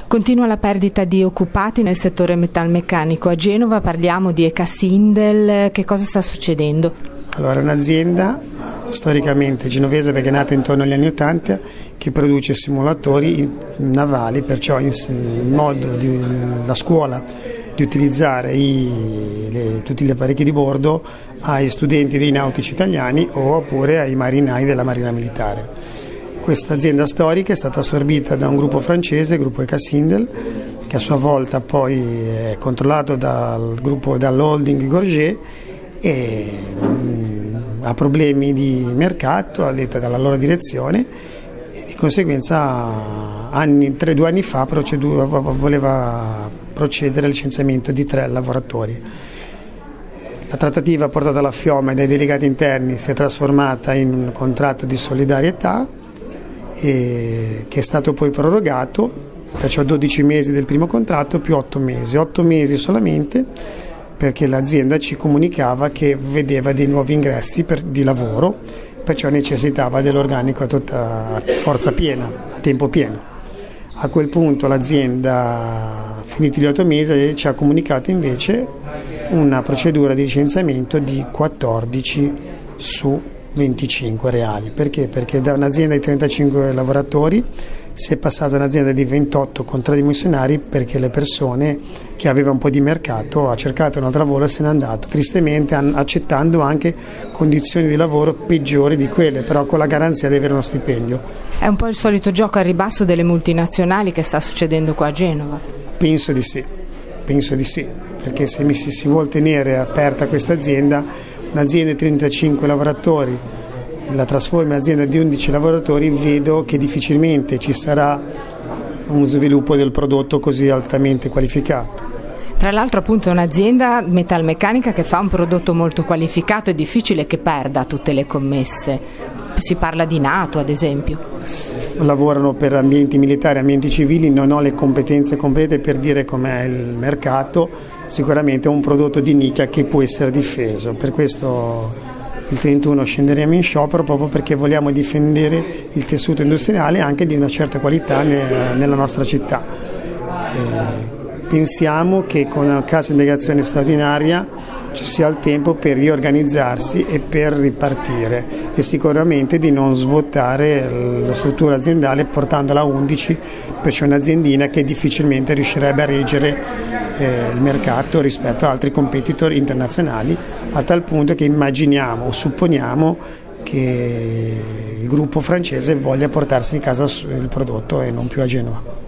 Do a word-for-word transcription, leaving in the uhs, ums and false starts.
Continua la perdita di occupati nel settore metalmeccanico. A Genova parliamo di Ecasindel, che cosa sta succedendo? Allora, è un'azienda storicamente genovese perché è nata intorno agli anni ottanta che produce simulatori navali, perciò in, in modo di la scuola di utilizzare i, le, tutti gli apparecchi di bordo ai studenti dei nautici italiani oppure ai marinai della Marina Militare. Questa azienda storica è stata assorbita da un gruppo francese, il gruppo Ecasindel, che a sua volta poi è controllato dal gruppo, dall'holding Gorgé e mh, ha problemi di mercato, a detta dalla loro direzione, e di conseguenza anni, tre, due anni fa procedura, voleva procedere al licenziamento di tre lavoratori. La trattativa portata alla Fioma dai delegati interni si è trasformata in un contratto di solidarietà e che è stato poi prorogato, perciò dodici mesi del primo contratto più otto mesi, otto mesi solamente perché l'azienda ci comunicava che vedeva dei nuovi ingressi per, di lavoro, perciò necessitava dell'organico a, tutta, a forza piena, a tempo pieno. A quel punto l'azienda, finiti gli otto mesi, ci ha comunicato invece una procedura di licenziamento di quattordici su venticinque reali. Perché? Perché da un'azienda di trentacinque lavoratori si è passata a un'azienda di ventotto con tre dimissionari perché le persone che aveva un po' di mercato ha cercato un altro lavoro e se n'è andato, tristemente accettando anche condizioni di lavoro peggiori di quelle, però con la garanzia di avere uno stipendio. È un po' il solito gioco al ribasso delle multinazionali che sta succedendo qua a Genova? Penso di sì, penso di sì, perché se si, si vuol tenere aperta questa azienda, un'azienda di trentacinque lavoratori la trasforma in azienda di undici lavoratori, vedo che difficilmente ci sarà un sviluppo del prodotto così altamente qualificato. Tra l'altro appunto è un'azienda metalmeccanica che fa un prodotto molto qualificato, è difficile che perda tutte le commesse. Si parla di NATO ad esempio. Lavorano per ambienti militari, ambienti civili, non ho le competenze complete per dire com'è il mercato, sicuramente è un prodotto di nicchia che può essere difeso, per questo il trentuno scenderemo in sciopero proprio perché vogliamo difendere il tessuto industriale anche di una certa qualità nella nostra città. E pensiamo che con una cassa integrazione straordinaria ci sia il tempo per riorganizzarsi e per ripartire e sicuramente di non svuotare la struttura aziendale portandola a undici, perciò un'aziendina che difficilmente riuscirebbe a reggere eh, il mercato rispetto ad altri competitor internazionali, a tal punto che immaginiamo o supponiamo che il gruppo francese voglia portarsi in casa il prodotto e non più a Genova.